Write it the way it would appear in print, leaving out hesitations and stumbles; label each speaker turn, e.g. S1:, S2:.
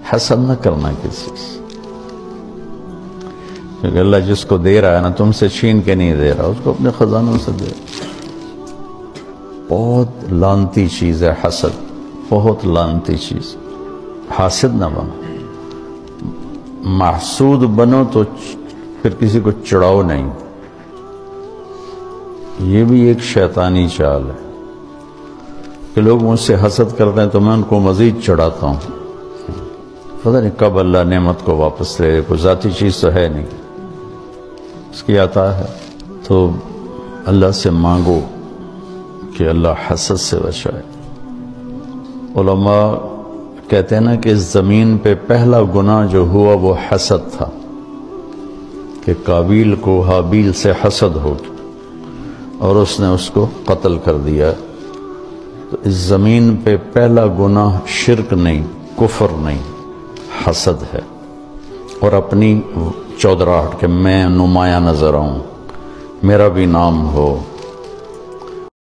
S1: حسد نہ کرنا کسی سے، کیونکہ اللہ جس کو دے رہا ہے نا تم سے چھین کے نہیں دے رہا، اس کو اپنے خزانوں سے دے رہا۔ بہت لعنتی چیز ہے حسد، بہت لعنتی چیز۔ حاسد نہ بنو، محسود بنو تو پھر کسی کو چڑھاؤ نہیں، یہ بھی ایک شیطانی چال ہے کہ لوگ مجھ سے حسد کرتے ہیں تو میں ان کو مزید چڑھاتا ہوں، پتہ نہیں کب اللہ نعمت کو واپس لے، کوئی ذاتی چیز تو ہے نہیں، اس کی عطا ہے۔ تو اللہ سے مانگو کہ اللہ حسد سے بچائے۔ علماء کہتے ہیں نا کہ اس زمین پہ پہلا گناہ جو ہوا وہ حسد تھا، کہ قابیل کو حابیل سے حسد ہو گیا اور اس نے اس کو قتل کر دیا۔ تو اس زمین پہ پہلا گناہ شرک نہیں، کفر نہیں، حسد ہے، اور اپنی چودراہٹ کہ میں نمایاں نظر آؤں، میرا بھی نام ہو،